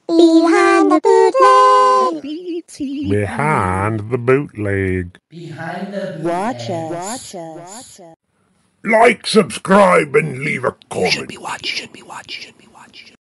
Behind the bootleg. Behind the bootleg. Behind the bootleg. Watch us. Like, subscribe, and leave a comment. You should be watching.